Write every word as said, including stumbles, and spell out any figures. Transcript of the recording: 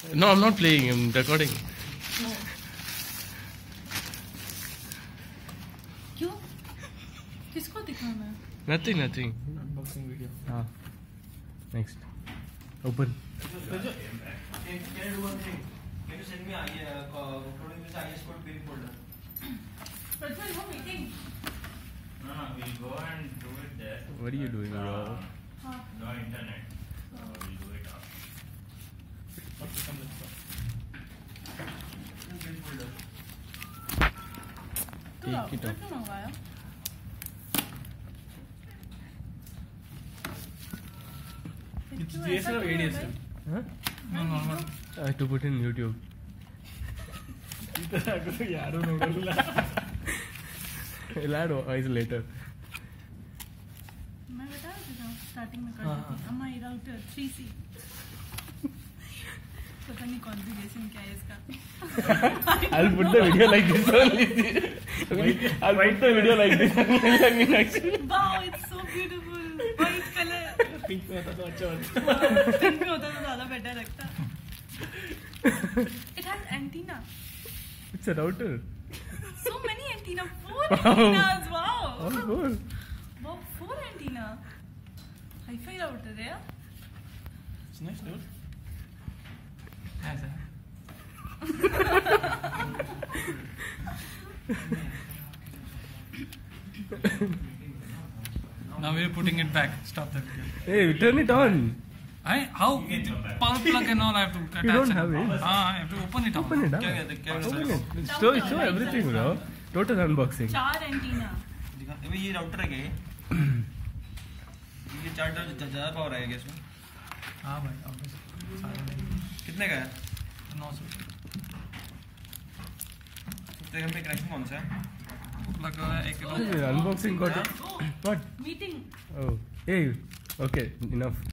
No, I'm not playing. I'm recording. क्यों? किसको दिखाना है? Nothing, nothing. Unboxing video. Ah. Next. Open. Can you do one thing? Can you send me I uh, photo with I S code pin folder? Prajwal, you're meeting. No, no, we'll go and do it there. What are you doing, bro? हाँ. No internet. So we'll do it after. Okay, come let's go. Pin folder. तू Take router it off. क्यों मंगाया? It's क्यों D S ऐसा L or क्यों A D है S L? Huh? No, normal. I have to put in YouTube. ಈ ತರ ಆಗೋದು ಯಾರು ನೋಡಲ್ಲ. I'll add eyes later. मैं बताया था स्टार्टिंग में कर हाँ, रही थी अम्मा ये राउटर थ्री सी पता नहीं कॉन्फ़िगरेशन क्या है इसका I'll put the video like this only. I'll put the video like this only. Actually. Wow it's so beautiful white colour pink पे होता तो अच्छा होता. पिंक में होता तो ज्यादा बेटर लगता it has antenna It's a router. so many antenna four antennas wow Oh, cool. wow four antenna hi-fi router है It's nice, dude. Has a. Now we're putting it back. Stop the video. Hey, turn it on. I how power plug and all I have to attach. You don't it. have it. Ah, I have to open it. Open it up. क्या कहते क्या Open कहते it. Show, show everything, bro. Total unboxing. चार antenna दिखा अबे ये router है क्या ये? ये चार डॉलर ज्यादा पावर आएगा इसमें? हाँ भाई, obviously. कितने का है? नौ सौ. तेरे घर में कनेक्शन कौन सा है? Plug है एक किलो. Unboxing got it. oh What? meeting Oh, hey. Okay, enough.